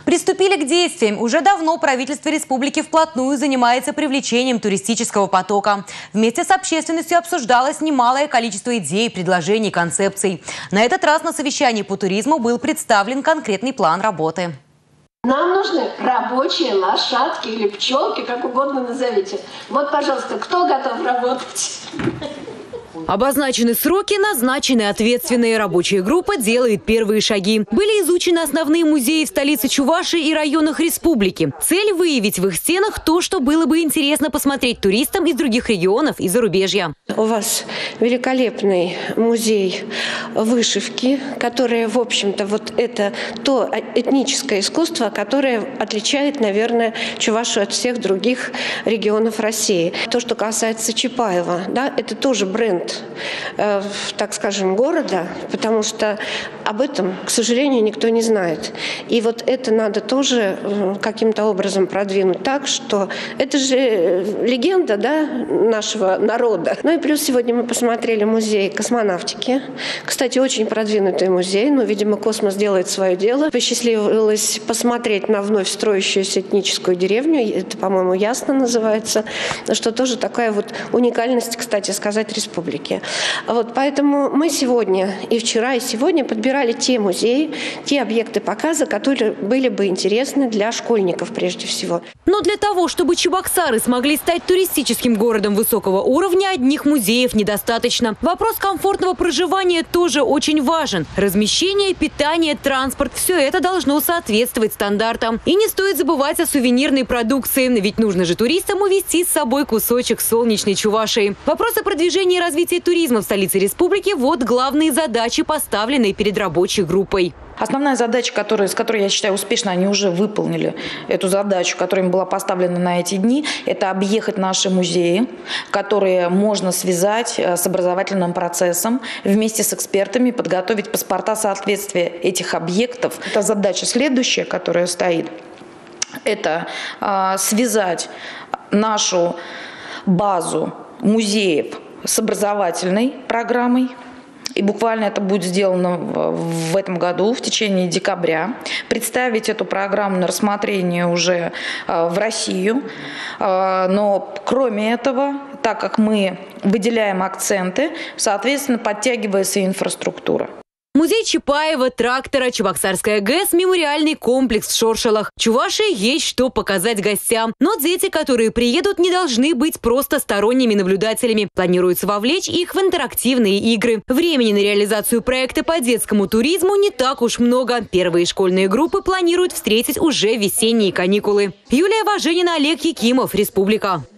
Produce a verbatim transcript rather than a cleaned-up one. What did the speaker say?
Приступили к действиям. Уже давно правительство республики вплотную занимается привлечением туристического потока. Вместе с общественностью обсуждалось немалое количество идей, предложений, концепций. На этот раз на совещании по туризму был представлен конкретный план работы. Нам нужны рабочие лошадки или пчелки, как угодно назовите. Вот, пожалуйста, кто готов работать? Обозначены сроки, назначены ответственные. Рабочая группа делает первые шаги. Были изучены основные музеи в столице Чувашии и районах республики. Цель – выявить в их стенах то, что было бы интересно посмотреть туристам из других регионов и зарубежья. У вас великолепный музей вышивки, которое, в общем-то, вот это то этническое искусство, которое отличает, наверное, Чувашию от всех других регионов России. То, что касается Чапаева, да, это тоже бренд, э, так скажем, города, потому что об этом, к сожалению, никто не знает. И вот это надо тоже э, каким-то образом продвинуть так, что это же легенда, да, нашего народа. Ну и плюс сегодня мы посмотрели музей космонавтики. Кстати, очень продвинутый музей, но, видимо, космос делает свое дело. Посчастливилось посмотреть на вновь строящуюся этническую деревню, это, по-моему, Ясно называется, что тоже такая вот уникальность, кстати сказать, республики. Вот поэтому мы сегодня и вчера, и сегодня подбирали те музеи, те объекты показа, которые были бы интересны для школьников прежде всего. Но для того, чтобы Чебоксары смогли стать туристическим городом высокого уровня, одних музеев недостаточно. Вопрос комфортного проживания тоже очень важен. Размещение, питание, транспорт – все это должно соответствовать стандартам. И не стоит забывать о сувенирной продукции, ведь нужно же туристам увезти с собой кусочек солнечной Чувашии. Вопрос о продвижении и развитии туризма в столице республики – вот главные задачи, поставленные перед рабочей группой. Основная задача, которая, с которой, я считаю, успешно они уже выполнили эту задачу, которая им была поставлена на эти дни, это объехать наши музеи, которые можно связать с образовательным процессом, вместе с экспертами подготовить паспорта соответствия этих объектов. Это задача следующая, которая стоит, это а, связать нашу базу музеев с образовательной программой. И буквально это будет сделано в этом году, в течение декабря. Представить эту программу на рассмотрение уже в Россию. Но кроме этого, так как мы выделяем акценты, соответственно, подтягивается инфраструктура. Музей Чапаева, трактора, Чебоксарская ГЭС, мемориальный комплекс в Шоршалах. Чувашии есть что показать гостям. Но дети, которые приедут, не должны быть просто сторонними наблюдателями. Планируется вовлечь их в интерактивные игры. Времени на реализацию проекта по детскому туризму не так уж много. Первые школьные группы планируют встретить уже весенние каникулы. Юлия Важенина, Олег Якимов, Республика.